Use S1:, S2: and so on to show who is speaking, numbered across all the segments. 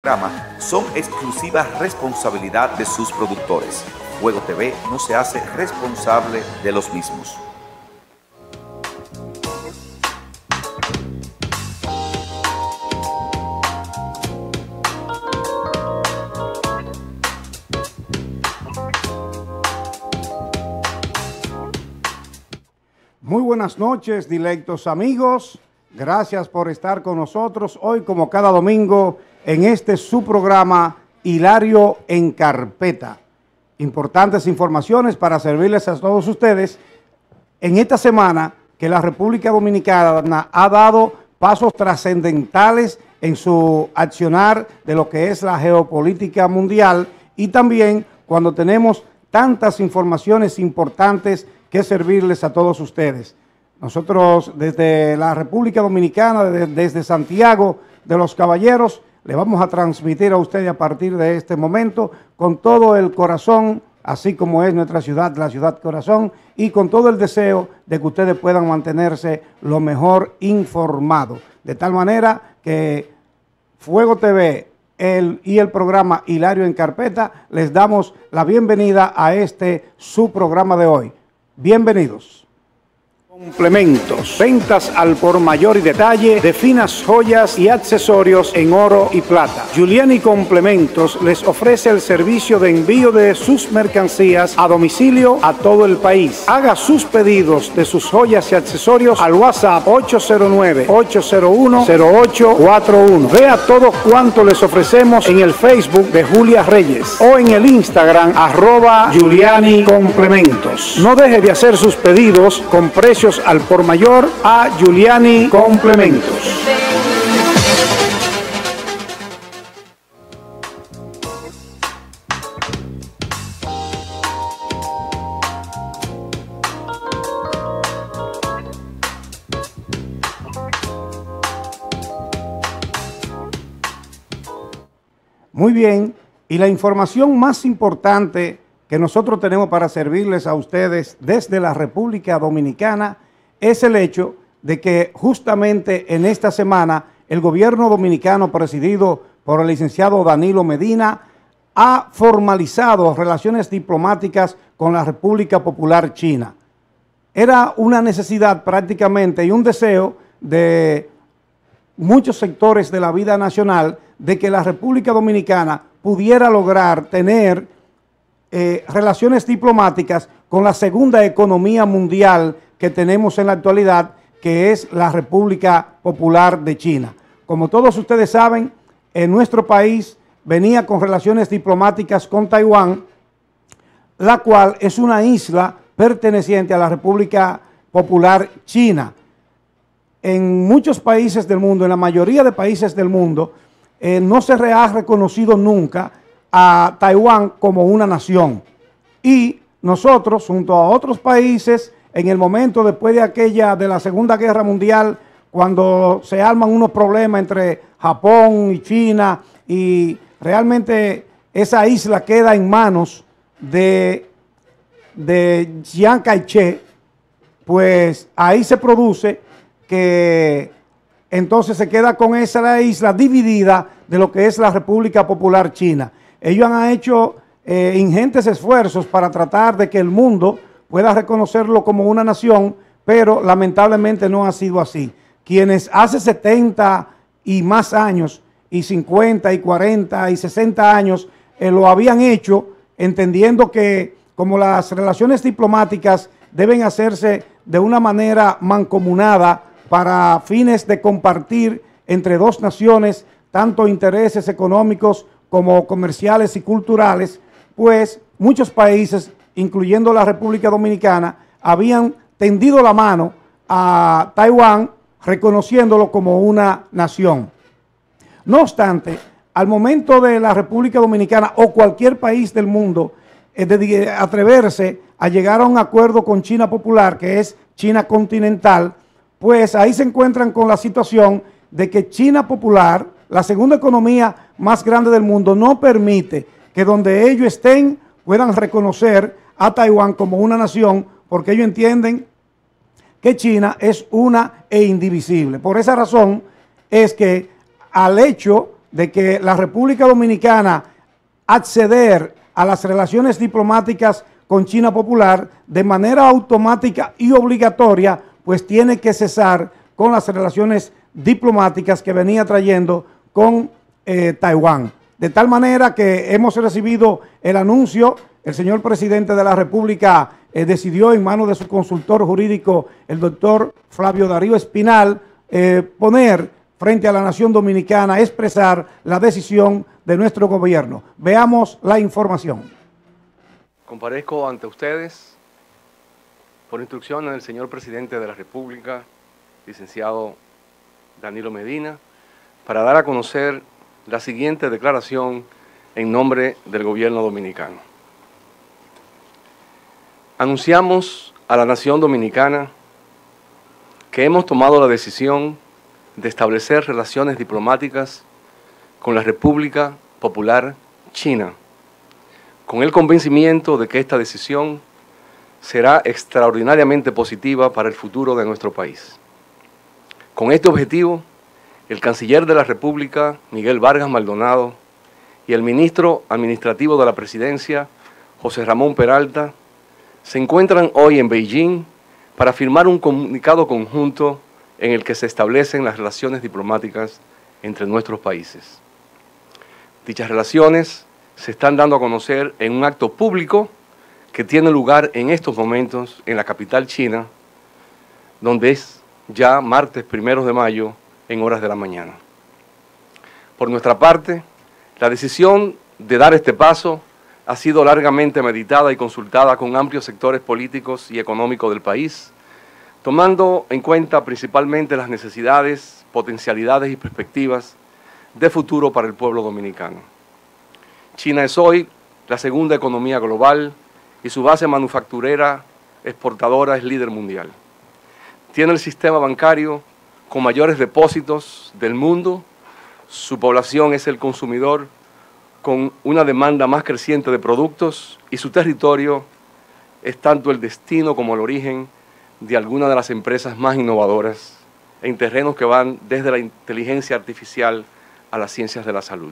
S1: son exclusiva responsabilidad de sus productores. Fuego TV no se hace responsable de los mismos.
S2: Muy buenas noches, dilectos amigos. Gracias por estar con nosotros hoy, como cada domingo, en este su programa Hilario en Carpeta. Importantes informaciones para servirles a todos ustedes en esta semana que la República Dominicana ha dado pasos trascendentales en su accionar de lo que es la geopolítica mundial, y también cuando tenemos tantas informaciones importantes que servirles a todos ustedes. Nosotros desde la República Dominicana, desde Santiago de los Caballeros, le vamos a transmitir a ustedes a partir de este momento con todo el corazón, así como es nuestra ciudad, la ciudad corazón, y con todo el deseo de que ustedes puedan mantenerse lo mejor informados. De tal manera que Fuego TV y el programa Hilario en Carpeta les damos la bienvenida a su programa de hoy. Bienvenidos. Complementos, ventas al por mayor y detalle de finas joyas y accesorios en oro y plata. Giuliani Complementos les ofrece el servicio de envío de sus mercancías a domicilio a todo el país. Haga sus pedidos de sus joyas y accesorios al WhatsApp 809-801-0841. Vea todo cuanto les ofrecemos en el Facebook de Julia Reyes o en el Instagram @Giuliani Complementos. No deje de hacer sus pedidos con precios al por mayor a Giuliani Complementos. Muy bien, y la información más importante que nosotros tenemos para servirles a ustedes desde la República Dominicana es el hecho de que justamente en esta semana el gobierno dominicano, presidido por el licenciado Danilo Medina, ha formalizado relaciones diplomáticas con la República Popular China. Era una necesidad prácticamente y un deseo de muchos sectores de la vida nacional de que la República Dominicana pudiera lograr tener relaciones diplomáticas con la segunda economía mundial que tenemos en la actualidad, que es la República Popular de China. Como todos ustedes saben, nuestro país venía con relaciones diplomáticas con Taiwán, la cual es una isla perteneciente a la República Popular China. En muchos países del mundo, en la mayoría de países del mundo, no se ha reconocido nunca a Taiwán como una nación, y nosotros junto a otros países en el momento después de la Segunda Guerra Mundial, cuando se arman unos problemas entre Japón y China y realmente esa isla queda en manos de Chiang Kai-shek, pues ahí se produce que entonces se queda con esa isla dividida de lo que es la República Popular China. Ellos han hecho ingentes esfuerzos para tratar de que el mundo pueda reconocerlo como una nación, pero lamentablemente no ha sido así. Quienes hace 70 y más años, y 50 y 40 y 60 años, lo habían hecho entendiendo que como las relaciones diplomáticas deben hacerse de una manera mancomunada para fines de compartir entre dos naciones tanto intereses económicos como comerciales y culturales, pues muchos países, incluyendo la República Dominicana, habían tendido la mano a Taiwán reconociéndolo como una nación. No obstante, al momento de la República Dominicana o cualquier país del mundo de atreverse a llegar a un acuerdo con China Popular, que es China continental, pues ahí se encuentran con la situación de que China Popular, la segunda economía más grande del mundo, no permite que donde ellos estén puedan reconocer a Taiwán como una nación, porque ellos entienden que China es una e indivisible. Por esa razón es que al hecho de que la República Dominicana acceder a las relaciones diplomáticas con China Popular de manera automática y obligatoria, pues tiene que cesar con las relaciones diplomáticas que venía trayendo con Taiwán. De tal manera que hemos recibido el anuncio, el señor presidente de la República decidió en manos de su consultor jurídico, el doctor Flavio Darío Espinal, poner frente a la nación dominicana, expresar la decisión de nuestro gobierno. Veamos la información.
S3: Comparezco ante ustedes por instrucciones del señor presidente de la República, licenciado Danilo Medina, para dar a conocer la siguiente declaración en nombre del gobierno dominicano. Anunciamos a la nación dominicana que hemos tomado la decisión de establecer relaciones diplomáticas con la República Popular China, con el convencimiento de que esta decisión será extraordinariamente positiva para el futuro de nuestro país. Con este objetivo, el canciller de la República, Miguel Vargas Maldonado, y el ministro administrativo de la Presidencia, José Ramón Peralta, se encuentran hoy en Beijing para firmar un comunicado conjunto en el que se establecen las relaciones diplomáticas entre nuestros países. Dichas relaciones se están dando a conocer en un acto público que tiene lugar en estos momentos en la capital china, donde es ya martes 1 de mayo en horas de la mañana. Por nuestra parte, la decisión de dar este paso ha sido largamente meditada y consultada con amplios sectores políticos y económicos del país, tomando en cuenta principalmente las necesidades, potencialidades y perspectivas de futuro para el pueblo dominicano. China es hoy la segunda economía global y su base manufacturera exportadora es líder mundial. Tiene el sistema bancario con mayores depósitos del mundo, su población es el consumidor con una demanda más creciente de productos y su territorio es tanto el destino como el origen de algunas de las empresas más innovadoras en terrenos que van desde la inteligencia artificial a las ciencias de la salud.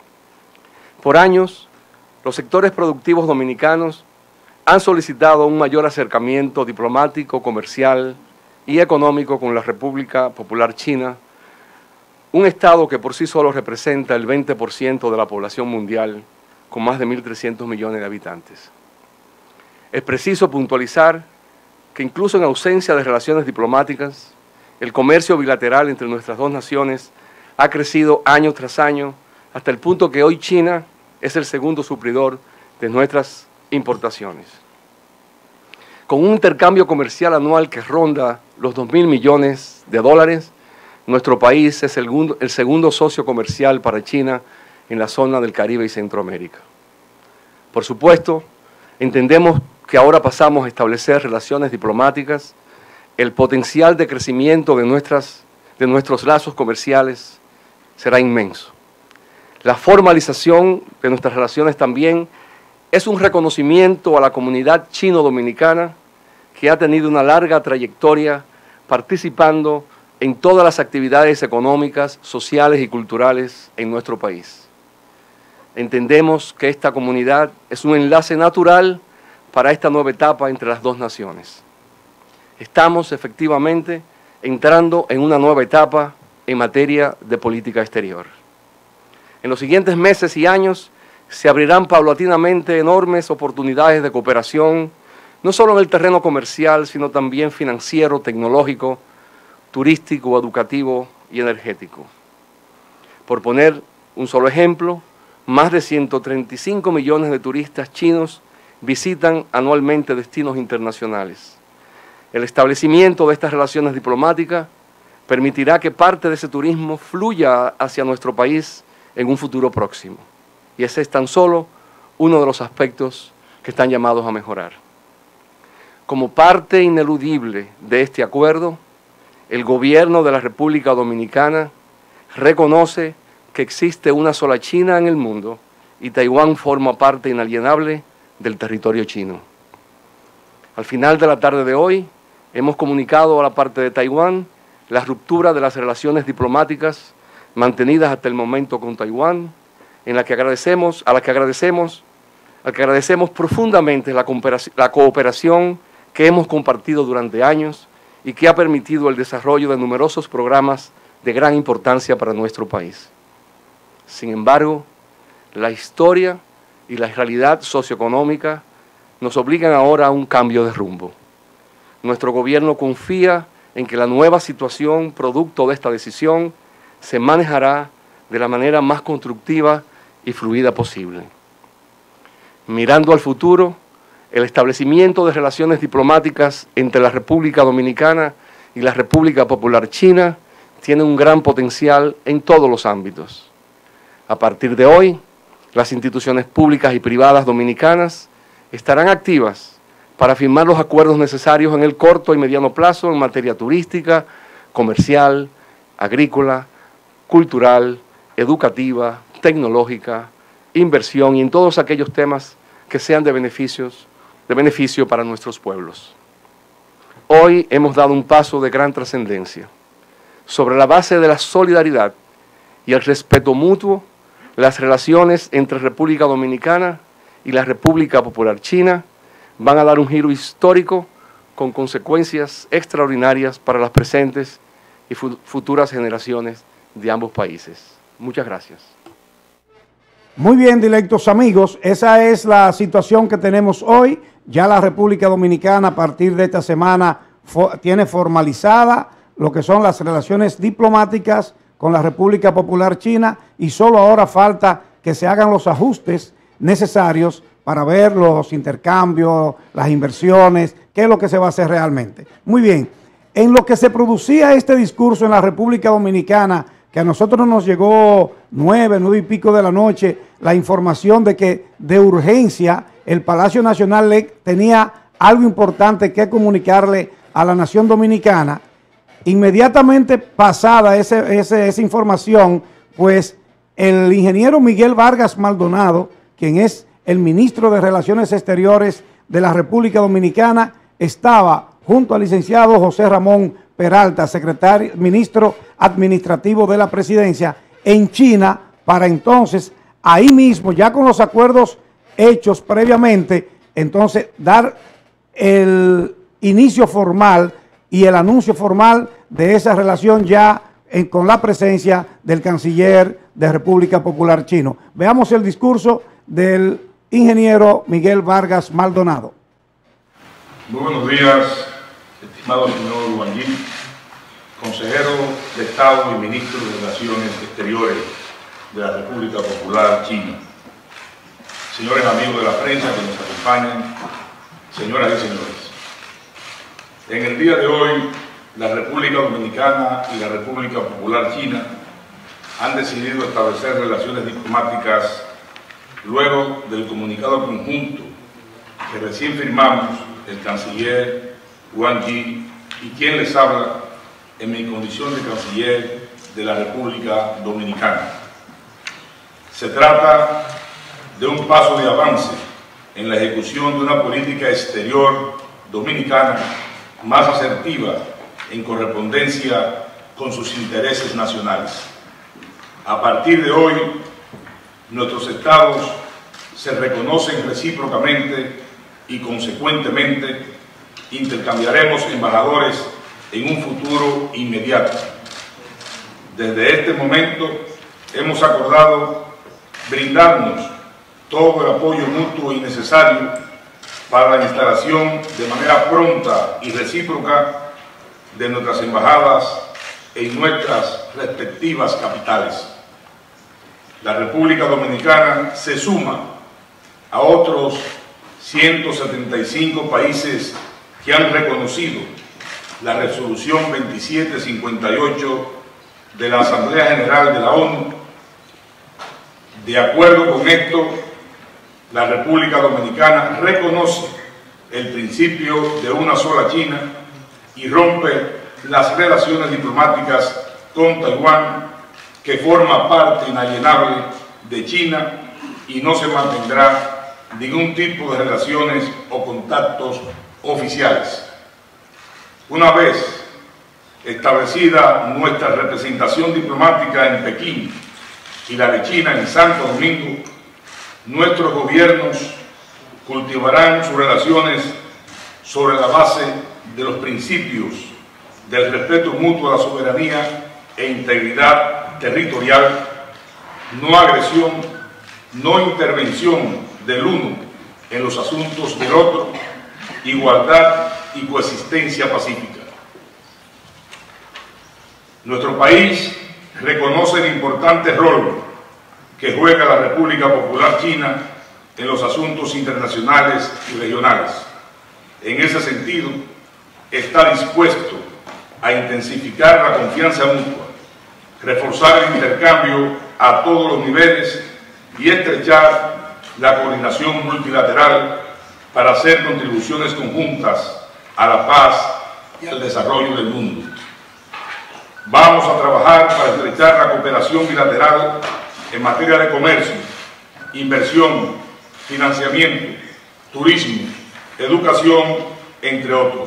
S3: Por años, los sectores productivos dominicanos han solicitado un mayor acercamiento diplomático, comercial y económico con la República Popular China, un Estado que por sí solo representa el 20% de la población mundial, con más de 1.300 millones de habitantes. Es preciso puntualizar que incluso en ausencia de relaciones diplomáticas, el comercio bilateral entre nuestras dos naciones ha crecido año tras año, hasta el punto que hoy China es el segundo suplidor de nuestras importaciones. Con un intercambio comercial anual que ronda los 2.000 millones de dólares, nuestro país es el segundo socio comercial para China en la zona del Caribe y Centroamérica. Por supuesto, entendemos que ahora pasamos a establecer relaciones diplomáticas, el potencial de crecimiento de nuestros lazos comerciales será inmenso. La formalización de nuestras relaciones también es un reconocimiento a la comunidad chino-dominicana que ha tenido una larga trayectoria participando en todas las actividades económicas, sociales y culturales en nuestro país. Entendemos que esta comunidad es un enlace natural para esta nueva etapa entre las dos naciones. Estamos efectivamente entrando en una nueva etapa en materia de política exterior. En los siguientes meses y años se abrirán paulatinamente enormes oportunidades de cooperación, no solo en el terreno comercial, sino también financiero, tecnológico, turístico, educativo y energético. Por poner un solo ejemplo, más de 135 millones de turistas chinos visitan anualmente destinos internacionales. El establecimiento de estas relaciones diplomáticas permitirá que parte de ese turismo fluya hacia nuestro país en un futuro próximo. Y ese es tan solo uno de los aspectos que están llamados a mejorar. Como parte ineludible de este acuerdo, el gobierno de la República Dominicana reconoce que existe una sola China en el mundo y Taiwán forma parte inalienable del territorio chino. Al final de la tarde de hoy, hemos comunicado a la parte de Taiwán la ruptura de las relaciones diplomáticas mantenidas hasta el momento con Taiwán, a la que agradecemos profundamente la cooperación que hemos compartido durante años y que ha permitido el desarrollo de numerosos programas de gran importancia para nuestro país. Sin embargo, la historia y la realidad socioeconómica nos obligan ahora a un cambio de rumbo. Nuestro gobierno confía en que la nueva situación, producto de esta decisión, se manejará de la manera más constructiva y fluida posible. Mirando al futuro, el establecimiento de relaciones diplomáticas entre la República Dominicana y la República Popular China tiene un gran potencial en todos los ámbitos. A partir de hoy, las instituciones públicas y privadas dominicanas estarán activas para firmar los acuerdos necesarios en el corto y mediano plazo en materia turística, comercial, agrícola, cultural, educativa, tecnológica, inversión y en todos aquellos temas que sean de beneficio para nuestros pueblos. Hoy hemos dado un paso de gran trascendencia. Sobre la base de la solidaridad y el respeto mutuo, las relaciones entre República Dominicana y la República Popular China van a dar un giro histórico con consecuencias extraordinarias para las presentes y futuras generaciones de ambos países. Muchas gracias.
S2: Muy bien, directos amigos, esa es la situación que tenemos hoy. Ya la República Dominicana a partir de esta semana tiene formalizada lo que son las relaciones diplomáticas con la República Popular China y solo ahora falta que se hagan los ajustes necesarios para ver los intercambios, las inversiones, qué es lo que se va a hacer realmente. Muy bien, en lo que se producía este discurso en la República Dominicana, que a nosotros nos llegó 9 y pico de la noche, la información de que de urgencia el Palacio Nacional tenía algo importante que comunicarle a la nación dominicana. Inmediatamente pasada esa información, pues el ingeniero Miguel Vargas Maldonado, quien es el ministro de Relaciones Exteriores de la República Dominicana, estaba junto al licenciado José Ramón Peralta, ministro administrativo de la presidencia, en China, para entonces, ahí mismo, ya con los acuerdos hechos previamente, entonces dar el inicio formal y el anuncio formal de esa relación ya con la presencia del canciller de República Popular Chino. Veamos el discurso del ingeniero Miguel Vargas Maldonado.
S4: Muy buenos días, estimado señor Wang Yi, consejero de Estado y ministro de Relaciones Exteriores de la República Popular China, señores amigos de la prensa que nos acompañan, señoras y señores. En el día de hoy, la República Dominicana y la República Popular China han decidido establecer relaciones diplomáticas luego del comunicado conjunto que recién firmamos el canciller Wang Yi y quien les habla en mi condición de canciller de la República Dominicana. Se trata de un paso de avance en la ejecución de una política exterior dominicana más asertiva en correspondencia con sus intereses nacionales. A partir de hoy, nuestros estados se reconocen recíprocamente y consecuentemente intercambiaremos embajadores en un futuro inmediato. Desde este momento hemos acordado brindarnos todo el apoyo mutuo y necesario para la instalación de manera pronta y recíproca de nuestras embajadas en nuestras respectivas capitales. La República Dominicana se suma a otros 175 países que han reconocido la resolución 2758 de la Asamblea General de la ONU. De acuerdo con esto, la República Dominicana reconoce el principio de una sola China y rompe las relaciones diplomáticas con Taiwán, que forma parte inalienable de China y no se mantendrá ningún tipo de relaciones o contactos oficiales. Una vez Establecida nuestra representación diplomática en Pekín y la de China en Santo Domingo, nuestros gobiernos cultivarán sus relaciones sobre la base de los principios del respeto mutuo a la soberanía e integridad territorial, no agresión, no intervención del uno en los asuntos del otro, igualdad y coexistencia pacífica. Nuestro país reconoce el importante rol que juega la República Popular China en los asuntos internacionales y regionales. En ese sentido, está dispuesto a intensificar la confianza mutua, reforzar el intercambio a todos los niveles y estrechar la coordinación multilateral para hacer contribuciones conjuntas a la paz y al desarrollo del mundo. Vamos a trabajar para estrechar la cooperación bilateral en materia de comercio, inversión, financiamiento, turismo, educación, entre otros.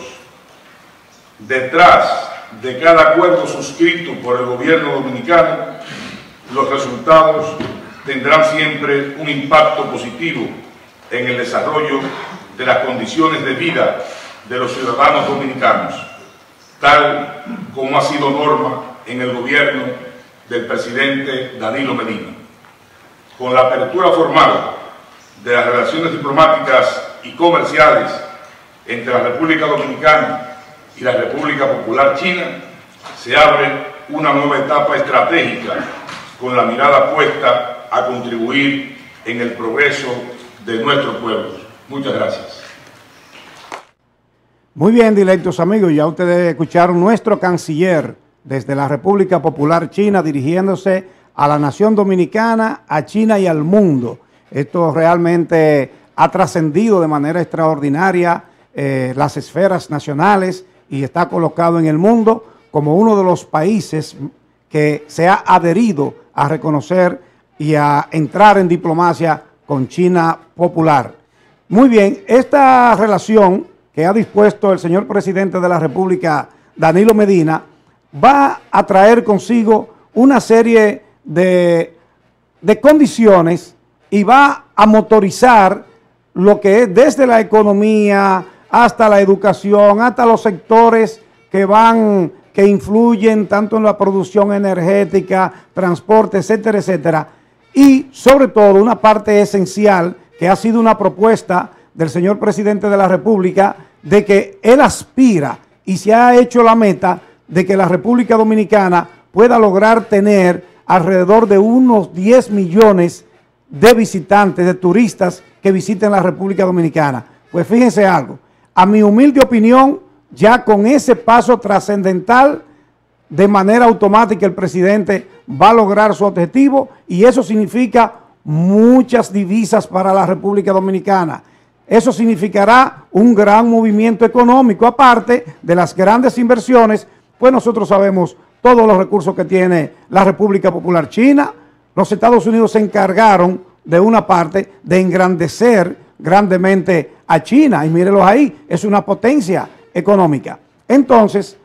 S4: Detrás de cada acuerdo suscrito por el gobierno dominicano, los resultados tendrán siempre un impacto positivo en el desarrollo de las condiciones de vida de los ciudadanos dominicanos, tal como ha sido norma en el gobierno del presidente Danilo Medina. Con la apertura formal de las relaciones diplomáticas y comerciales entre la República Dominicana y la República Popular China, se abre una nueva etapa estratégica con la mirada puesta a contribuir en el progreso de nuestros pueblos. Muchas gracias.
S2: Muy bien, directos amigos, ya ustedes escucharon nuestro canciller desde la República Popular China dirigiéndose a la nación dominicana, a China y al mundo. Esto realmente ha trascendido de manera extraordinaria las esferas nacionales y está colocado en el mundo como uno de los países que se ha adherido a reconocer y a entrar en diplomacia con China popular. Muy bien, esta relación que ha dispuesto el señor presidente de la República, Danilo Medina, va a traer consigo una serie de condiciones y va a motorizar lo que es desde la economía hasta la educación, hasta los sectores que influyen tanto en la producción energética, transporte, etcétera, etcétera. Y sobre todo una parte esencial que ha sido una propuesta del señor presidente de la República de que él aspira y se ha hecho la meta de que la República Dominicana pueda lograr tener alrededor de unos 10 millones de visitantes, de turistas que visiten la República Dominicana. Pues fíjense algo, a mi humilde opinión, ya con ese paso trascendental, de manera automática el presidente va a lograr su objetivo y eso significa muchas divisas para la República Dominicana. Eso significará un gran movimiento económico, aparte de las grandes inversiones, pues nosotros sabemos todos los recursos que tiene la República Popular China. Los Estados Unidos se encargaron de una parte de engrandecer grandemente a China, y mírenlos ahí, es una potencia económica. Entonces,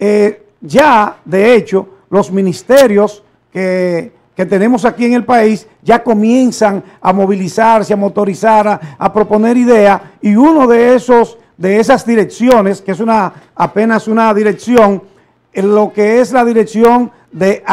S2: ya de hecho, los ministerios que tenemos aquí en el país ya comienzan a movilizarse, a motorizar, a proponer ideas, y uno de esas direcciones, que es apenas una dirección, en lo que es la dirección de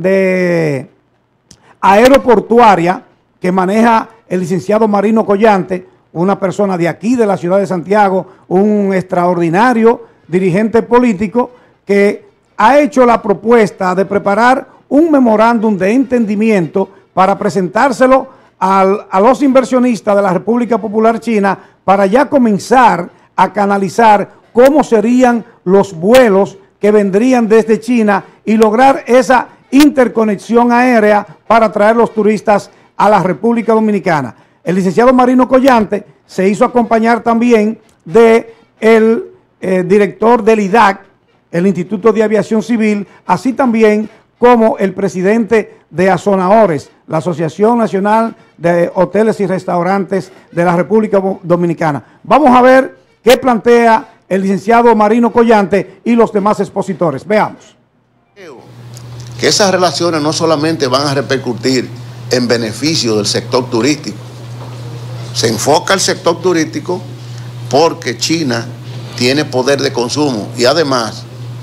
S2: aeroportuaria que maneja el licenciado Marino Collante, una persona de aquí, de la ciudad de Santiago, un extraordinario dirigente político que ha hecho la propuesta de preparar un memorándum de entendimiento para presentárselo a los inversionistas de la República Popular China para ya comenzar a canalizar cómo serían los vuelos que vendrían desde China y lograr esa interconexión aérea para traer los turistas a la República Dominicana. El licenciado Marino Collante se hizo acompañar también del director del IDAC, el Instituto de Aviación Civil, así también como el presidente de Azonaores, la Asociación Nacional de Hoteles y Restaurantes de la República Dominicana. Vamos a ver qué plantea el licenciado Marino Collante y los demás expositores. Veamos.
S5: Que esas relaciones no solamente van a repercutir en beneficio del sector turístico. Se enfoca el sector turístico porque China tiene poder de consumo y además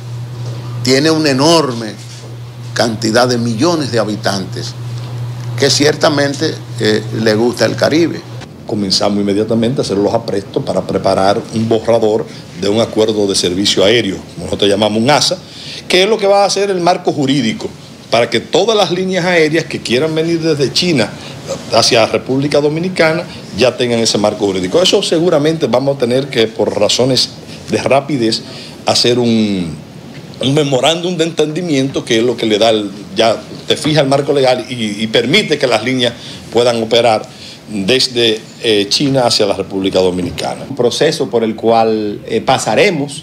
S5: tiene una enorme cantidad de millones de habitantes que ciertamente le gusta el Caribe.
S6: Comenzamos inmediatamente a hacer los aprestos para preparar un borrador de un acuerdo de servicio aéreo, como nosotros llamamos un ASA, que es lo que va a hacer el marco jurídico para que todas las líneas aéreas que quieran venir desde China hacia República Dominicana ya tengan ese marco jurídico. Eso seguramente vamos a tener que, por razones de rapidez, hacer un memorándum de entendimiento, que es lo que le da, ya te fija el marco legal y permite que las líneas puedan operar desde China hacia la República Dominicana.
S7: Un proceso por el cual pasaremos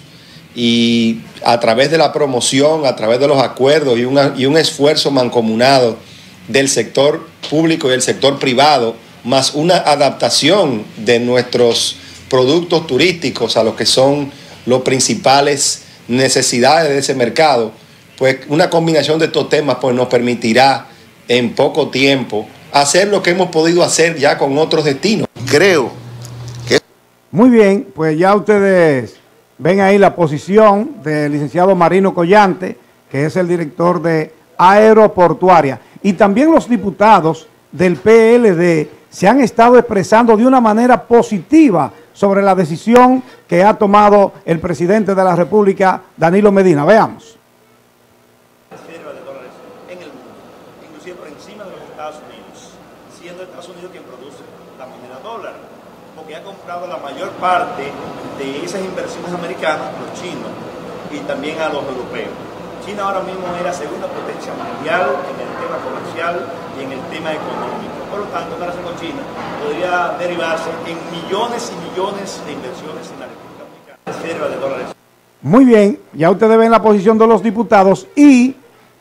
S7: y a través de la promoción, a través de los acuerdos y un esfuerzo mancomunado del sector público y el sector privado, más una adaptación de nuestros productos turísticos a lo que son las principales necesidades de ese mercado, pues una combinación de estos temas pues nos permitirá en poco tiempo hacer lo que hemos podido hacer ya con otros destinos.
S5: Creo que...
S2: Muy bien, pues ya ustedes ven ahí la posición del licenciado Marino Collante, que es el director de Aeroportuaria. Y también los diputados del PLD se han estado expresando de una manera positiva sobre la decisión que ha tomado el presidente de la República, Danilo Medina. Veamos.
S8: Reserva de dólares en el mundo, inclusive por encima de los Estados Unidos, siendo Estados Unidos quien produce la moneda dólar, porque ha comprado la mayor parte de esas inversiones americanas, los chinos, y también a los europeos. China ahora mismo es la segunda potencia mundial en el tema comercial y en el tema económico. Por lo tanto, una relación con China podría derivarse en millones y millones de inversiones en la República Dominicana. Reserva de dólares.
S2: Muy bien, ya ustedes ven la posición de los diputados y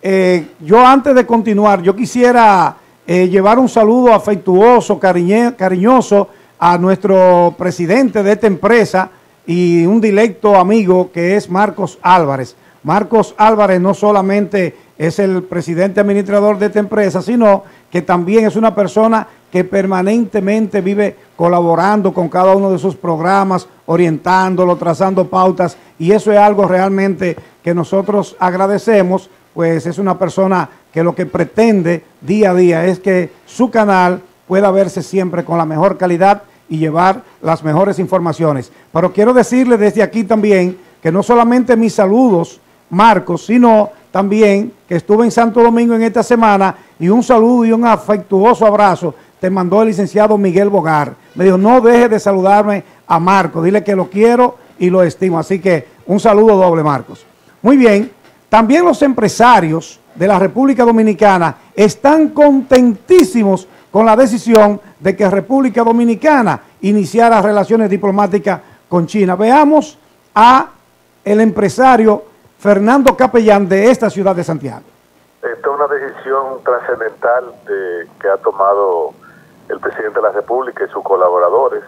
S2: yo antes de continuar, yo quisiera llevar un saludo afectuoso, cariñoso a nuestro presidente de esta empresa y un directo amigo que es Marcos Álvarez. Marcos Álvarez no solamente es el presidente administrador de esta empresa, sino que también es una persona que permanentemente vive colaborando con cada uno de sus programas, orientándolo, trazando pautas, y eso es algo realmente que nosotros agradecemos, pues es una persona que lo que pretende día a día es que su canal pueda verse siempre con la mejor calidad y llevar las mejores informaciones. Pero quiero decirle desde aquí también que no solamente mis saludos, Marcos, sino también que estuve en Santo Domingo en esta semana y un saludo y un afectuoso abrazo te mandó el licenciado Miguel Bogar. Me dijo, no deje de saludarme a Marcos, dile que lo quiero y lo estimo. Así que un saludo doble, Marcos. Muy bien, también los empresarios de la República Dominicana están contentísimos con la decisión de que República Dominicana iniciara relaciones diplomáticas con China. Veamos a el empresario Fernando Capellán de esta ciudad de Santiago.
S9: Esta es una decisión trascendental que ha tomado el presidente de la República y sus colaboradores.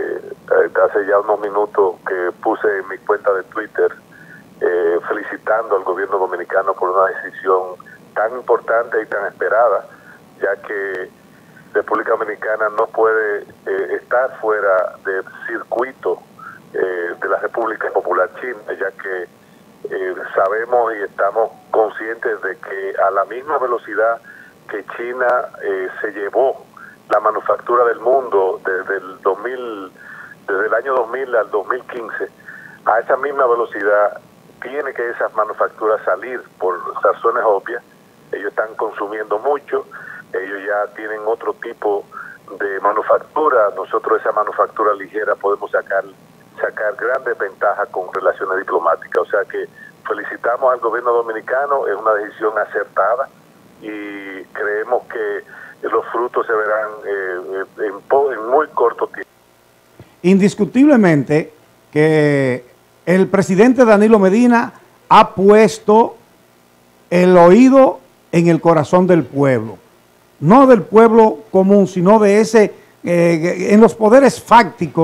S9: Hace ya unos minutos que puse en mi cuenta de Twitter felicitando al gobierno dominicano por una decisión tan importante y tan esperada, ya que República Dominicana no puede estar fuera del circuito de la República Popular China, ya que sabemos y estamos conscientes de que a la misma velocidad que China se llevó la manufactura del mundo desde el año 2000 al 2015, a esa misma velocidad tiene que esas manufacturas salir por razones obvias. Ellos están consumiendo mucho, ellos ya tienen otro tipo de manufactura. Nosotros esa manufactura ligera podemos sacar grandes ventajas con relaciones diplomáticas. O sea que felicitamos al gobierno dominicano, es una decisión acertada y creemos que los frutos se verán en muy corto tiempo.
S2: Indiscutiblemente que el presidente Danilo Medina ha puesto el oído en el corazón del pueblo, no del pueblo común, sino de ese, en los poderes fácticos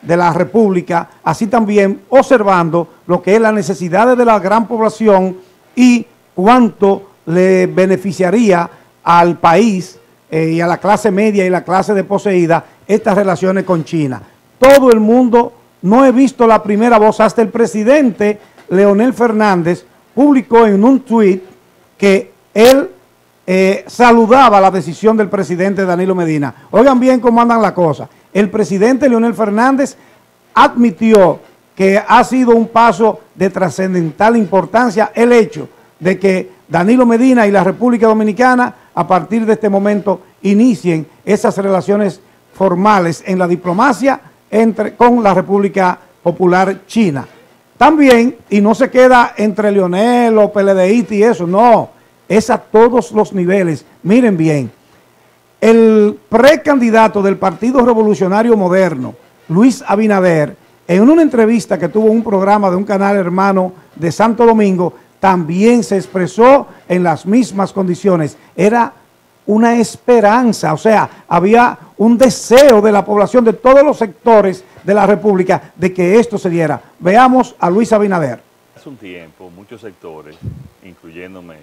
S2: de la República, así también observando lo que es las necesidades de la gran población y cuánto le beneficiaría al país y a la clase media y la clase desposeída estas relaciones con China. Todo el mundo, no he visto la primera voz, hasta el presidente Leonel Fernández publicó en un tuit que él saludaba la decisión del presidente Danilo Medina. Oigan bien cómo andan las cosas. El presidente Leonel Fernández admitió que ha sido un paso de trascendental importancia el hecho de que Danilo Medina y la República Dominicana a partir de este momento inicien esas relaciones formales en la diplomacia con la República Popular China. También, y no se queda entre Leonel o PLDista y eso, no, es a todos los niveles. Miren bien, el precandidato del Partido Revolucionario Moderno, Luis Abinader, en una entrevista que tuvo en un programa de un canal hermano de Santo Domingo, también se expresó en las mismas condiciones. Era una esperanza, o sea, había un deseo de la población de todos los sectores de la República de que esto se diera. Veamos a Luis Abinader.
S10: Hace un tiempo, muchos sectores, incluyéndome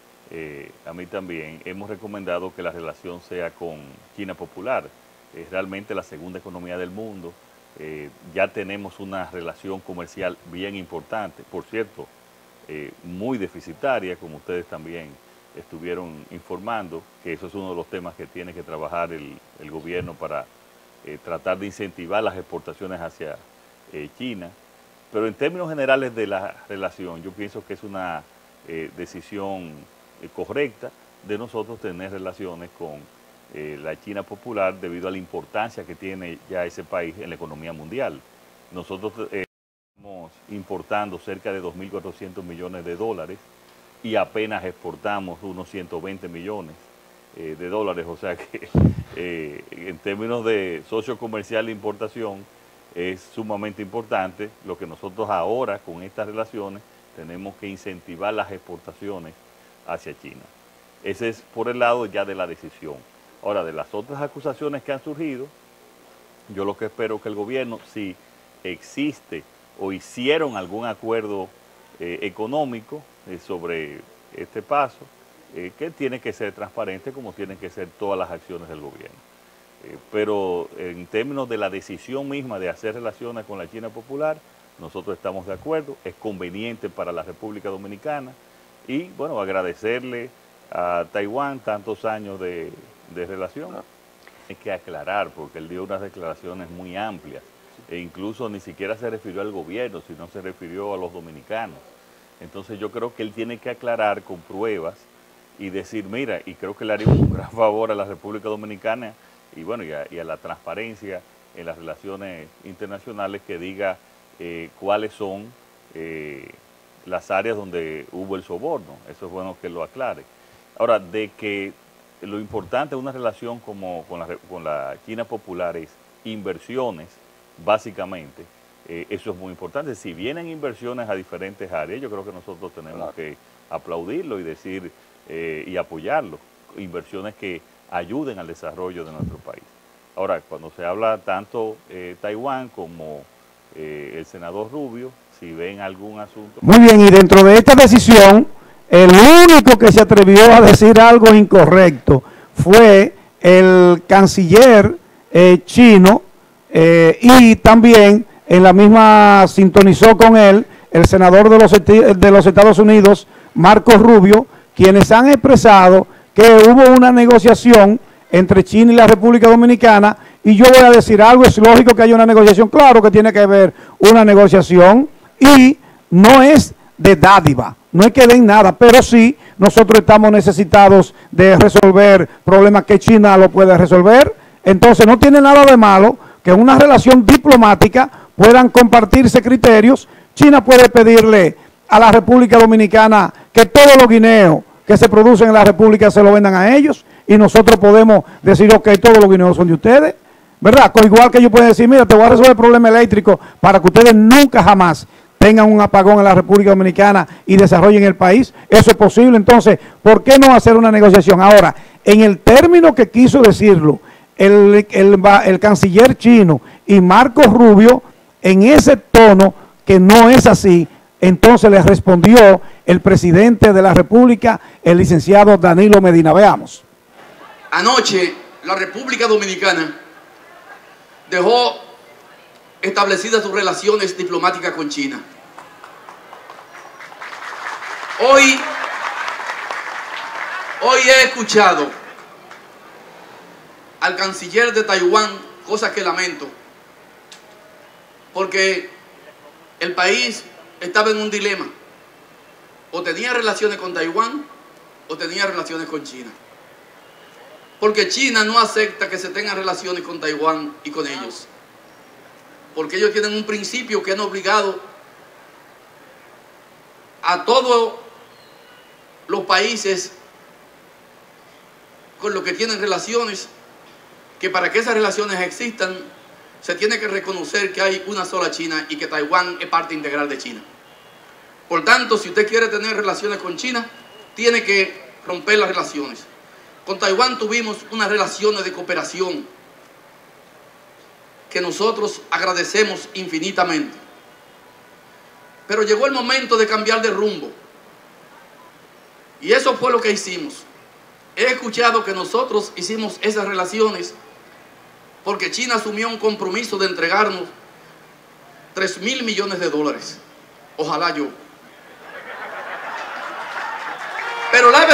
S10: a mí también, hemos recomendado que la relación sea con China Popular. Es realmente la segunda economía del mundo. Ya tenemos una relación comercial bien importante, por cierto, muy deficitaria, como ustedes también estuvieron informando, que eso es uno de los temas que tiene que trabajar el gobierno para tratar de incentivar las exportaciones hacia China. Pero en términos generales de la relación, yo pienso que es una decisión correcta de nosotros tener relaciones con la China Popular debido a la importancia que tiene ya ese país en la economía mundial. Nosotros estamos importando cerca de 2.400 millones de dólares y apenas exportamos unos 120 millones de dólares, o sea que en términos de socio comercial e importación es sumamente importante. Lo que nosotros ahora con estas relaciones tenemos que incentivar las exportaciones hacia China. Ese es por el lado ya de la decisión. Ahora, de las otras acusaciones que han surgido, yo lo que espero es que el gobierno, si existe o hicieron algún acuerdo económico sobre este paso, que tiene que ser transparente como tienen que ser todas las acciones del gobierno. Pero en términos de la decisión misma de hacer relaciones con la China Popular, nosotros estamos de acuerdo, es conveniente para la República Dominicana y, bueno, agradecerle a Taiwán tantos años de relación. Hay que aclarar, porque él dio unas declaraciones muy amplias e incluso ni siquiera se refirió al gobierno, sino se refirió a los dominicanos. Entonces yo creo que él tiene que aclarar con pruebas y decir, mira, y creo que le haría un gran favor a la República Dominicana y bueno, y a la transparencia en las relaciones internacionales, que diga cuáles son las áreas donde hubo el soborno. Eso es bueno que lo aclare. Ahora, de que lo importante de una relación como con la China Popular es inversiones, básicamente, eso es muy importante. Si vienen inversiones a diferentes áreas, yo creo que nosotros tenemos que aplaudirlo y decir y apoyarlo. Inversiones que ayuden al desarrollo de nuestro país. Ahora, cuando se habla tanto Taiwán como el senador Rubio, si ven algún asunto...
S2: Muy bien, y dentro de esta decisión, el único que se atrevió a decir algo incorrecto fue el canciller chino, y también en la misma sintonizó con él el senador de los Estados Unidos, Marco Rubio, quienes han expresado que hubo una negociación entre China y la República Dominicana, y yo voy a decir algo, es lógico que haya una negociación, claro que tiene que haber una negociación, y no es de dádiva, no es que den nada, pero sí nosotros estamos necesitados de resolver problemas que China lo puede resolver. Entonces no tiene nada de malo que en una relación diplomática puedan compartirse criterios. China puede pedirle a la República Dominicana que todos los guineos que se producen en la República se lo vendan a ellos, y nosotros podemos decir, ok, todos los guineos son de ustedes, ¿verdad? Igual que ellos pueden decir, mira, te voy a resolver el problema eléctrico para que ustedes nunca jamás tengan un apagón en la República Dominicana y desarrollen el país. Eso es posible. Entonces, ¿por qué no hacer una negociación? Ahora, en el término que quiso decirlo el canciller chino y Marco Rubio en ese tono que no es así. Entonces le respondió el presidente de la República, el licenciado Danilo Medina. Veamos.
S11: Anoche la República Dominicana dejó establecidas sus relaciones diplomáticas con China. Hoy he escuchado al canciller de Taiwán, cosa que lamento, porque el país estaba en un dilema. O tenía relaciones con Taiwán o tenía relaciones con China. Porque China no acepta que se tengan relaciones con Taiwán y con ellos. Porque ellos tienen un principio que han obligado a todos los países con los que tienen relaciones, que para que esas relaciones existan, se tiene que reconocer que hay una sola China y que Taiwán es parte integral de China. Por tanto, si usted quiere tener relaciones con China, tiene que romper las relaciones. Con Taiwán tuvimos unas relaciones de cooperación que nosotros agradecemos infinitamente. Pero llegó el momento de cambiar de rumbo. Y eso fue lo que hicimos. He escuchado que nosotros hicimos esas relaciones porque China asumió un compromiso de entregarnos $3.000 millones. Ojalá yo. Pero la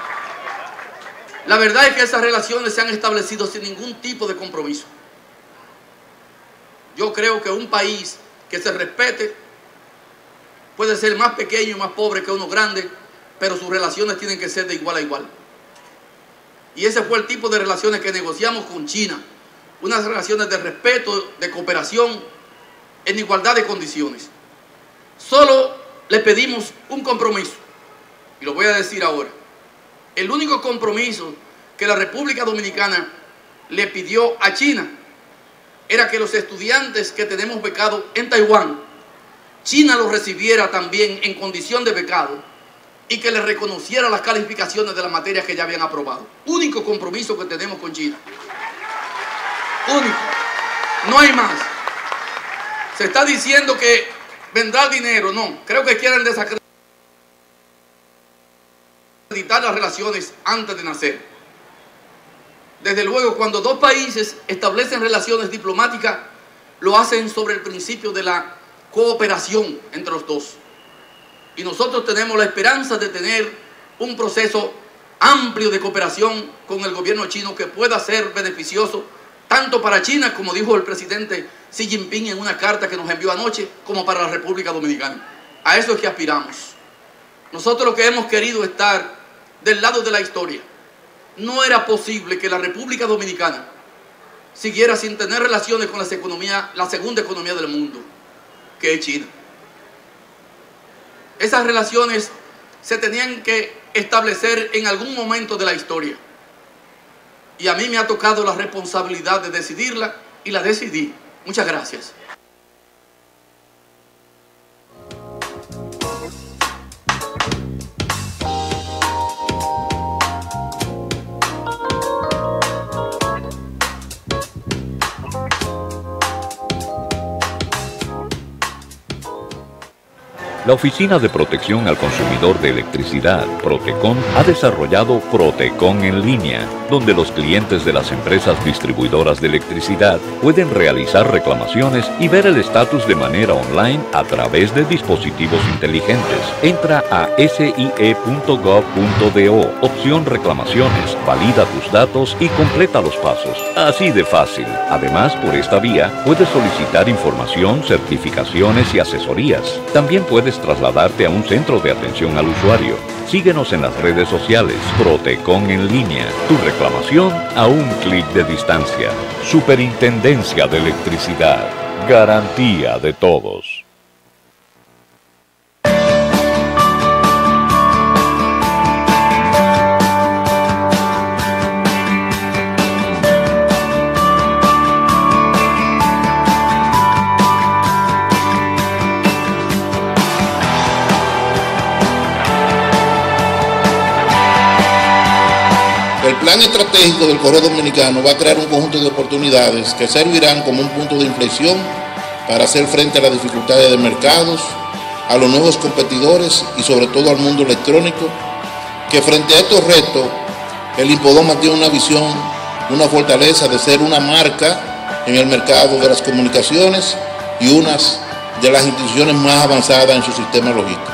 S11: verdad es que esas relaciones se han establecido sin ningún tipo de compromiso. Yo creo que un país que se respete puede ser más pequeño y más pobre que uno grande, pero sus relaciones tienen que ser de igual a igual. Y ese fue el tipo de relaciones que negociamos con China. Unas relaciones de respeto, de cooperación, en igualdad de condiciones. Solo le pedimos un compromiso, y lo voy a decir ahora. El único compromiso que la República Dominicana le pidió a China era que los estudiantes que tenemos becados en Taiwán, China los recibiera también en condición de becado y que les reconociera las calificaciones de las materias que ya habían aprobado. Único compromiso que tenemos con China. Único. No hay más. Se está diciendo que vendrá el dinero. No, creo que quieren desacreditar las relaciones antes de nacer. Desde luego, cuando dos países establecen relaciones diplomáticas, lo hacen sobre el principio de la cooperación entre los dos. Y nosotros tenemos la esperanza de tener un proceso amplio de cooperación con el gobierno chino que pueda ser beneficioso tanto para China, como dijo el presidente Xi Jinping en una carta que nos envió anoche, como para la República Dominicana. A eso es que aspiramos. Nosotros lo que hemos querido estar del lado de la historia. No era posible que la República Dominicana siguiera sin tener relaciones con la segunda economía del mundo, que es China. Esas relaciones se tenían que establecer en algún momento de la historia. Y a mí me ha tocado la responsabilidad de decidirla y la decidí. Muchas gracias.
S12: La Oficina de Protección al Consumidor de Electricidad, Protecon, ha desarrollado Protecon en línea, donde los clientes de las empresas distribuidoras de electricidad pueden realizar reclamaciones y ver el estatus de manera online a través de dispositivos inteligentes. Entra a sie.gov.do, opción reclamaciones, valida tus datos y completa los pasos. Así de fácil. Además, por esta vía, puedes solicitar información, certificaciones y asesorías. También puedes trasladarte a un centro de atención al usuario. Síguenos en las redes sociales. Protecon en línea. Tu reclamación a un clic de distancia. Superintendencia de Electricidad. Garantía de todos.
S13: El plan estratégico del corredor dominicano va a crear un conjunto de oportunidades que servirán como un punto de inflexión para hacer frente a las dificultades de mercados, a los nuevos competidores y sobre todo al mundo electrónico, que frente a estos retos, el Impodoma tiene una visión, una fortaleza de ser una marca en el mercado de las comunicaciones y unas de las instituciones más avanzadas en su sistema logístico.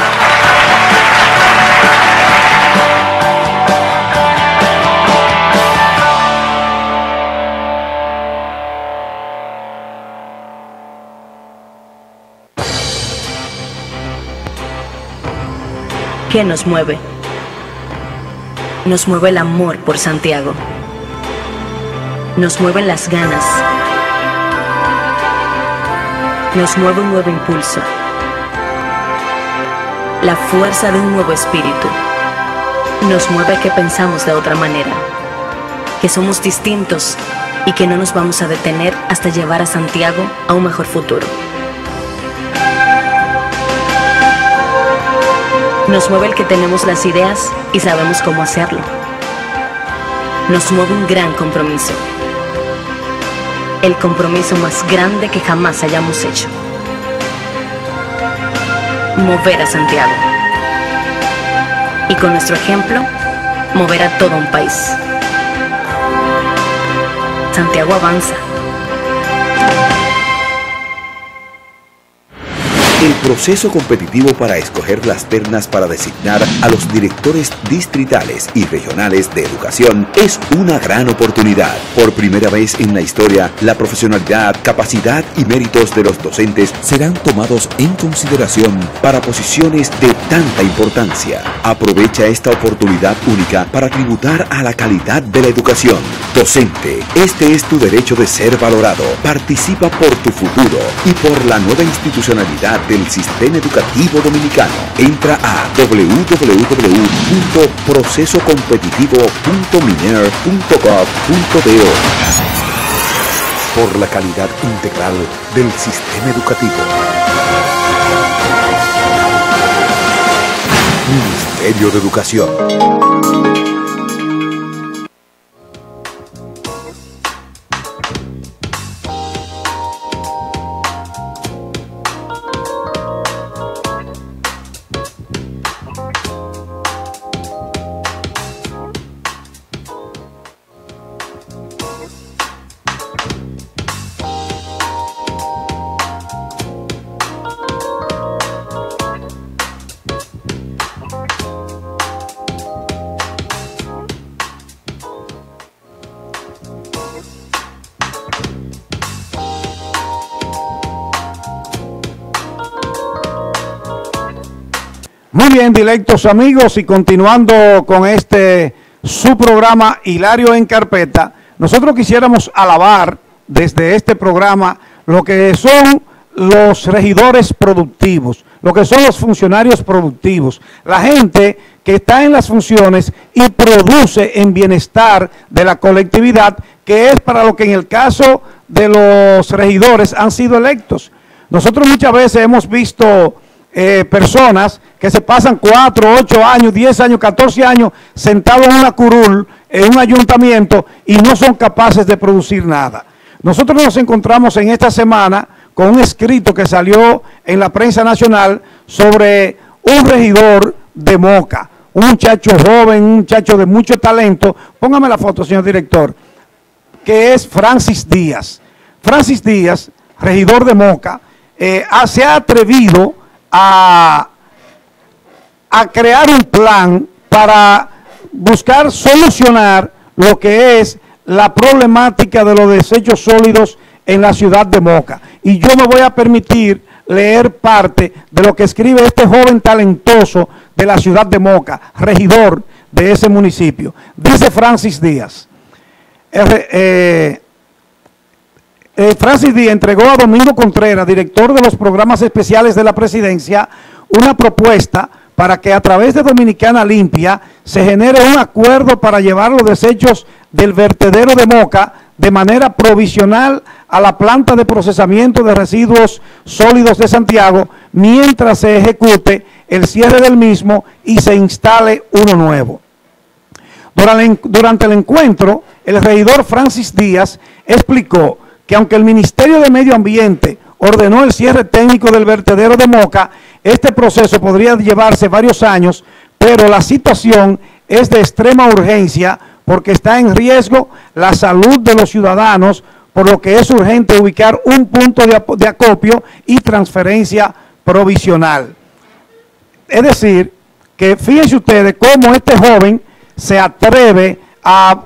S14: ¿Qué nos mueve? Nos mueve el amor por Santiago. Nos mueven las ganas. Nos mueve un nuevo impulso. La fuerza de un nuevo espíritu. Nos mueve que pensamos de otra manera. Que somos distintos y que no nos vamos a detener hasta llevar a Santiago a un mejor futuro. Nos mueve el que tenemos las ideas y sabemos cómo hacerlo. Nos mueve un gran compromiso. El compromiso más grande que jamás hayamos hecho. Mover a Santiago. Y con nuestro ejemplo, mover a todo un país. Santiago avanza.
S1: El proceso competitivo para escoger las ternas para designar a los directores distritales y regionales de educación es una gran oportunidad. Por primera vez en la historia, la profesionalidad, capacidad y méritos de los docentes serán tomados en consideración para posiciones de tanta importancia. Aprovecha esta oportunidad única para tributar a la calidad de la educación. Docente, este es tu derecho de ser valorado. Participa por tu futuro y por la nueva institucionalidad del sistema educativo dominicano. Entra a www.procesocompetitivo.miner.gov.do por la calidad integral del sistema educativo. Ministerio de Educación.
S2: Muy bien, directos amigos, y continuando con su programa Hilario en Carpeta, nosotros quisiéramos alabar desde este programa lo que son los regidores productivos, lo que son los funcionarios productivos, la gente que está en las funciones y produce en bienestar de la colectividad, que es para lo que en el caso de los regidores han sido electos. Nosotros muchas veces hemos visto personas que se pasan 4, 8 años, 10 años, 14 años sentados en una curul, en un ayuntamiento, y no son capaces de producir nada. Nosotros nos encontramos en esta semana con un escrito que salió en la prensa nacional sobre un regidor de Moca, un muchacho joven, un muchacho de mucho talento. Póngame la foto, señor director, que es Francis Díaz. Francis Díaz, regidor de Moca, se ha atrevido a crear un plan para buscar solucionar lo que es la problemática de los desechos sólidos en la ciudad de Moca. Y yo me voy a permitir leer parte de lo que escribe este joven talentoso de la ciudad de Moca, regidor de ese municipio. Dice Francis Díaz. Francis Díaz entregó a Domingo Contreras, director de los programas especiales de la presidencia, una propuesta para que a través de Dominicana Limpia se genere un acuerdo para llevar los desechos del vertedero de Moca de manera provisional a la planta de procesamiento de residuos sólidos de Santiago, mientras se ejecute el cierre del mismo y se instale uno nuevo. Durante el encuentro, el regidor Francis Díaz explicó que aunque el Ministerio de Medio Ambiente ordenó el cierre técnico del vertedero de Moca, este proceso podría llevarse varios años, pero la situación es de extrema urgencia porque está en riesgo la salud de los ciudadanos, por lo que es urgente ubicar un punto de acopio y transferencia provisional. Es decir, que fíjense ustedes cómo este joven se atreve a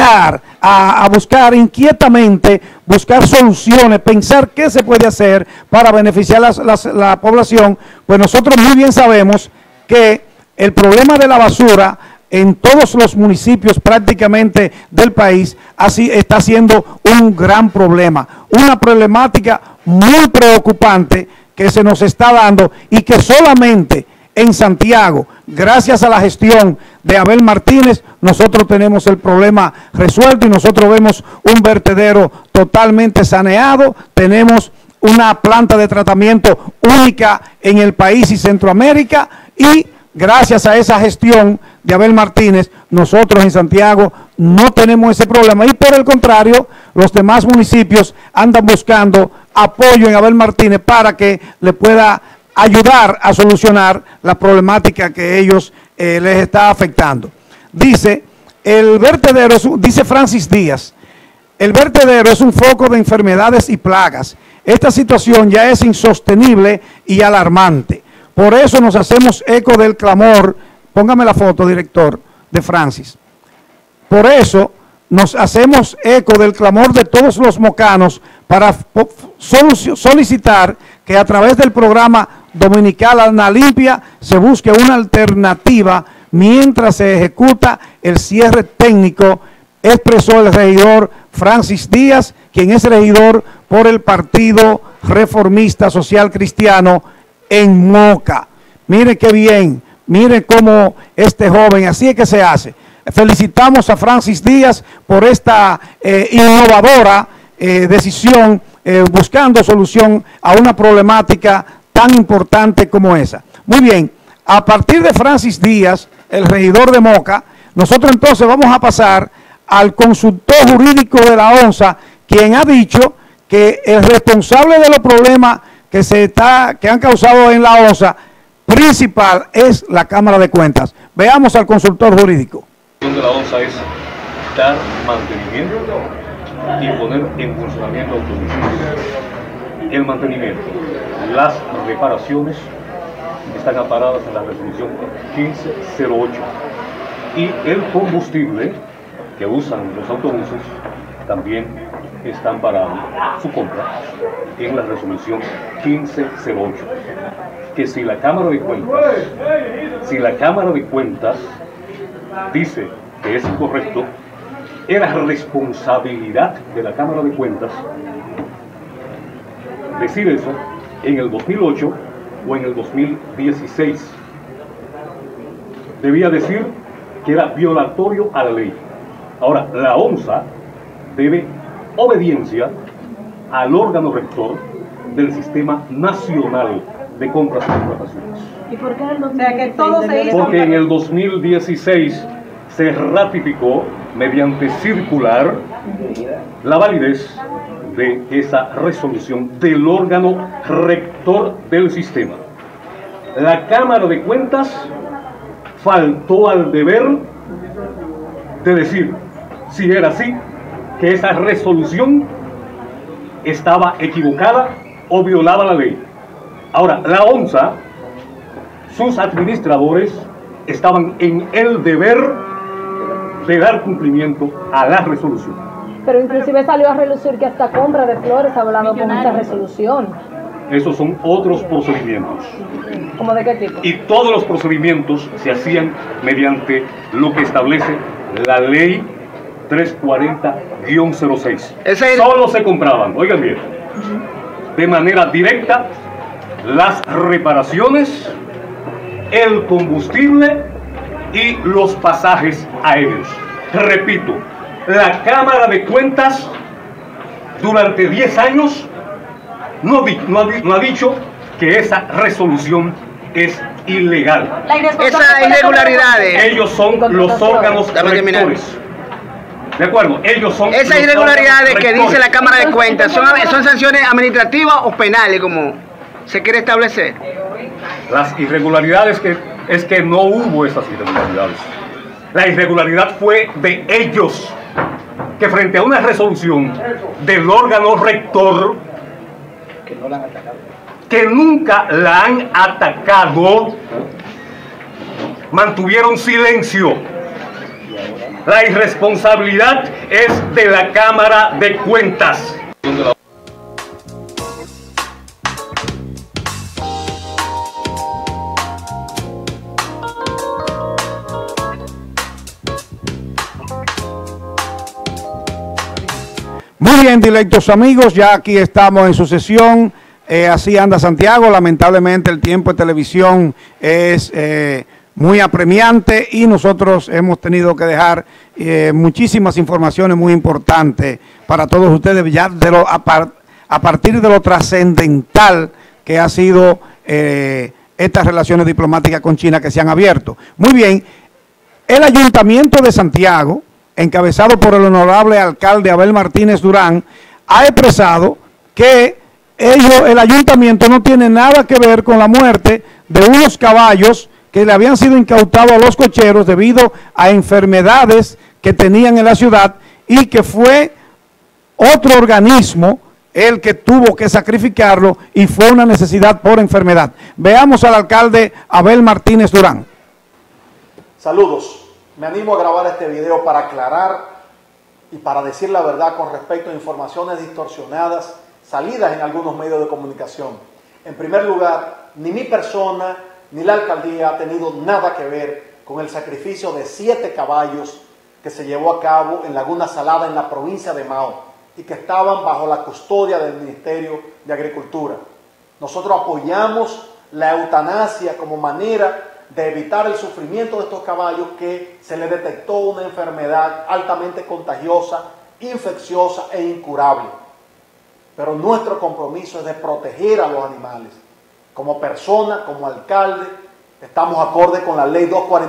S2: buscar inquietamente, buscar soluciones, pensar qué se puede hacer para beneficiar la población. Pues nosotros muy bien sabemos que el problema de la basura en todos los municipios prácticamente del país así está siendo un gran problema, una problemática muy preocupante que se nos está dando y que solamente en Santiago, gracias a la gestión de Abel Martínez, nosotros tenemos el problema resuelto y nosotros vemos un vertedero totalmente saneado, tenemos una planta de tratamiento única en el país y Centroamérica, y gracias a esa gestión de Abel Martínez, nosotros en Santiago no tenemos ese problema, y por el contrario, los demás municipios andan buscando apoyo en Abel Martínez para que le pueda ayudar a solucionar la problemática que ellos les está afectando. Dice, dice Francis Díaz, el vertedero es un foco de enfermedades y plagas. Esta situación ya es insostenible y alarmante. Por eso nos hacemos eco del clamor, póngame la foto, director, de Francis. Por eso nos hacemos eco del clamor de todos los mocanos para solicitar que a través del programa dominical Alma Limpia se busque una alternativa mientras se ejecuta el cierre técnico, expresó el regidor Francis Díaz, quien es regidor por el Partido Reformista Social Cristiano en Moca. Mire qué bien, mire cómo este joven, así es que se hace. Felicitamos a Francis Díaz por esta innovadora decisión, buscando solución a una problemática tan importante como esa. Muy bien, a partir de Francis Díaz, el regidor de Moca, nosotros entonces vamos a pasar al consultor jurídico de la ONSA, quien ha dicho que el responsable de los problemas que han causado en la ONSA principal es la Cámara de Cuentas. Veamos al consultor jurídico.
S15: La función de la ONSA es dar mantenimiento y poner en funcionamiento autonomía. El mantenimiento, las reparaciones están amparadas en la resolución 1508 y el combustible que usan los autobuses también está amparado, su compra, en la resolución 1508. Que si la Cámara de Cuentas dice que es incorrecto, era responsabilidad de la Cámara de Cuentas decir eso en el 2008 o en el 2016. Debía decir que era violatorio a la ley. Ahora, la ONSA debe obediencia al órgano rector del Sistema Nacional de Compras y Contrataciones.
S16: ¿Y por qué el 2016?
S15: Porque en el 2016 se ratificó mediante circular la validez de esa resolución del órgano rector del sistema. La Cámara de Cuentas faltó al deber de decir, si era así, que esa resolución estaba equivocada o violaba la ley. Ahora, la ONSA, sus administradores, estaban en el deber de dar cumplimiento a la resolución.
S16: Pero inclusive salió a relucir que hasta compra de flores ha hablado con esta resolución.
S15: Esos son otros procedimientos.
S16: ¿Cómo de qué tipo?
S15: Y todos los procedimientos se hacían mediante lo que establece la ley 340-06. Solo se compraban, oigan bien, de manera directa las reparaciones, el combustible y los pasajes aéreos. Repito, la Cámara de Cuentas durante 10 años no ha dicho que esa resolución es ilegal.
S17: Esas irregularidades.
S15: Ellos son los órganos rectores. De acuerdo, ellos son.
S17: Esas irregularidades que dice la Cámara de Cuentas, ¿son sanciones administrativas o penales, como se quiere establecer?
S15: Las irregularidades es que no hubo esas irregularidades. La irregularidad fue de ellos, que frente a una resolución del órgano rector, que nunca la han atacado, mantuvieron silencio. La irresponsabilidad es de la Cámara de Cuentas.
S2: Muy bien, directos amigos, ya aquí estamos en su sesión. Así anda Santiago. Lamentablemente el tiempo de televisión es muy apremiante y nosotros hemos tenido que dejar muchísimas informaciones muy importantes para todos ustedes, ya a partir de lo trascendental que ha sido estas relaciones diplomáticas con China que se han abierto. Muy bien, el Ayuntamiento de Santiago, encabezado por el honorable alcalde Abel Martínez Durán, ha expresado que el ayuntamiento no tiene nada que ver con la muerte de unos caballos que le habían sido incautados a los cocheros debido a enfermedades que tenían en la ciudad y que fue otro organismo el que tuvo que sacrificarlo y fue una necesidad por enfermedad. Veamos al alcalde Abel Martínez Durán.
S18: Saludos. Me animo a grabar este video para aclarar y para decir la verdad con respecto a informaciones distorsionadas salidas en algunos medios de comunicación. En primer lugar, ni mi persona ni la alcaldía ha tenido nada que ver con el sacrificio de 7 caballos que se llevó a cabo en Laguna Salada, en la provincia de Mao, y que estaban bajo la custodia del Ministerio de Agricultura. Nosotros apoyamos la eutanasia como manera de evitar el sufrimiento de estos caballos que se les detectó una enfermedad altamente contagiosa, infecciosa e incurable. Pero nuestro compromiso es de proteger a los animales. Como persona, como alcalde, estamos acorde con la ley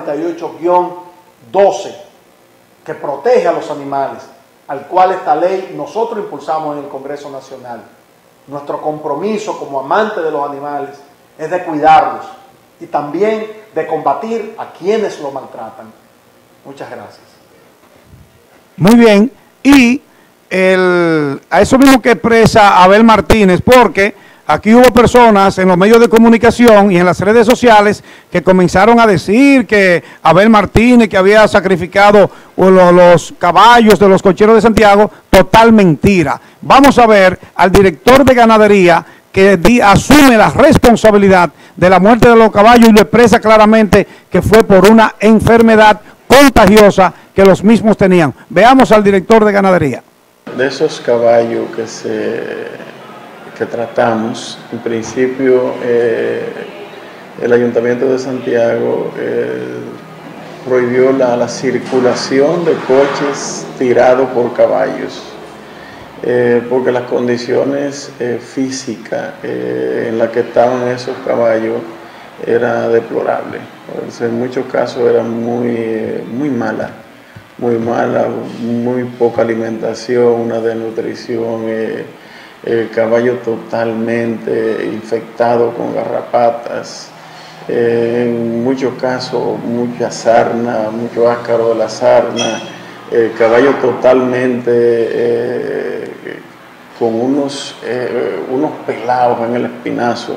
S18: 248-12 que protege a los animales, al cual esta ley nosotros impulsamos en el Congreso Nacional. Nuestro compromiso como amantes de los animales es de cuidarlos y también de combatir a quienes lo maltratan. Muchas gracias.
S2: Muy bien, y a eso mismo que expresa Abel Martínez, porque aquí hubo personas en los medios de comunicación y en las redes sociales que comenzaron a decir que Abel Martínez, que había sacrificado los caballos de los cocheros de Santiago. Total mentira. Vamos a ver al director de ganadería que asume la responsabilidad de la muerte de los caballos y lo expresa claramente que fue por una enfermedad contagiosa que los mismos tenían. Veamos al director de ganadería.
S19: De esos caballos que tratamos, en principio el Ayuntamiento de Santiago prohibió la circulación de coches tirados por caballos, porque las condiciones físicas en las que estaban esos caballos era deplorable. En muchos casos era muy mala, muy poca alimentación, una desnutrición, caballo totalmente infectado con garrapatas, en muchos casos mucha sarna, mucho ácaro de la sarna, caballo totalmente con unos pelados en el espinazo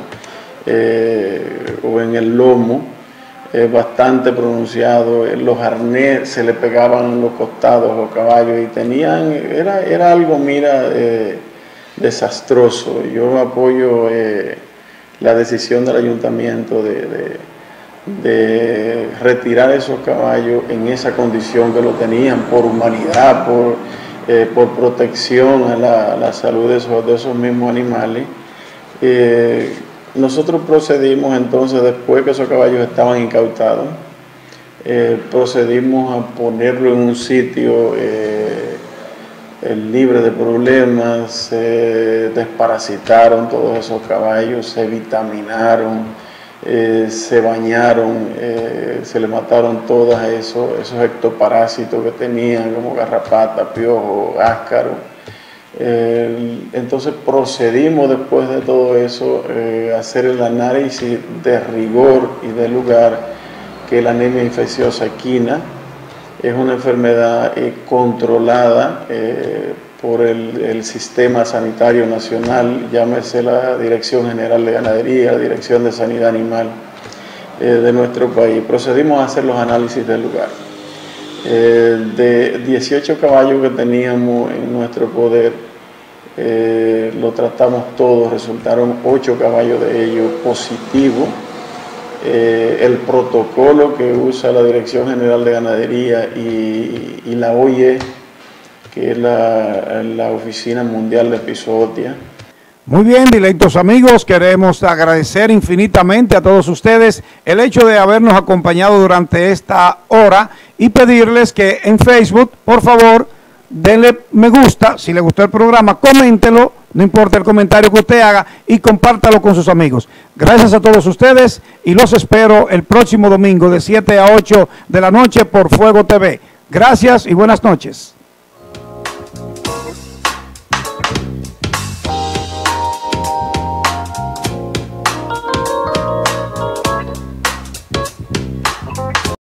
S19: o en el lomo, bastante pronunciado. Los arnés se le pegaban en los costados a los caballos y era algo, desastroso. Yo apoyo la decisión del ayuntamiento de retirar esos caballos en esa condición que lo tenían, por humanidad, por protección a la salud de esos mismos animales. Nosotros procedimos entonces, después que esos caballos estaban incautados, procedimos a ponerlo en un sitio libre de problemas, se desparasitaron todos esos caballos, se vitaminaron, se bañaron, se le mataron todos esos ectoparásitos que tenían, como garrapata, piojo, ácaro. Entonces procedimos después de todo eso a hacer el análisis de rigor y de lugar, que la anemia infecciosa equina es una enfermedad controlada por el Sistema Sanitario Nacional, llámese la Dirección General de Ganadería, la Dirección de Sanidad Animal de nuestro país. Procedimos a hacer los análisis del lugar. De 18 caballos que teníamos en nuestro poder, lo tratamos todos, resultaron 8 caballos de ellos positivos. El protocolo que usa la Dirección General de Ganadería y la OIE, que es la Oficina Mundial de Epizootia.
S2: Muy bien, directos amigos, queremos agradecer infinitamente a todos ustedes el hecho de habernos acompañado durante esta hora y pedirles que en Facebook, por favor, denle me gusta, si le gustó el programa, coméntelo, no importa el comentario que usted haga, y compártalo con sus amigos. Gracias a todos ustedes y los espero el próximo domingo de 7 a 8 de la noche por Fuego TV. Gracias y buenas noches.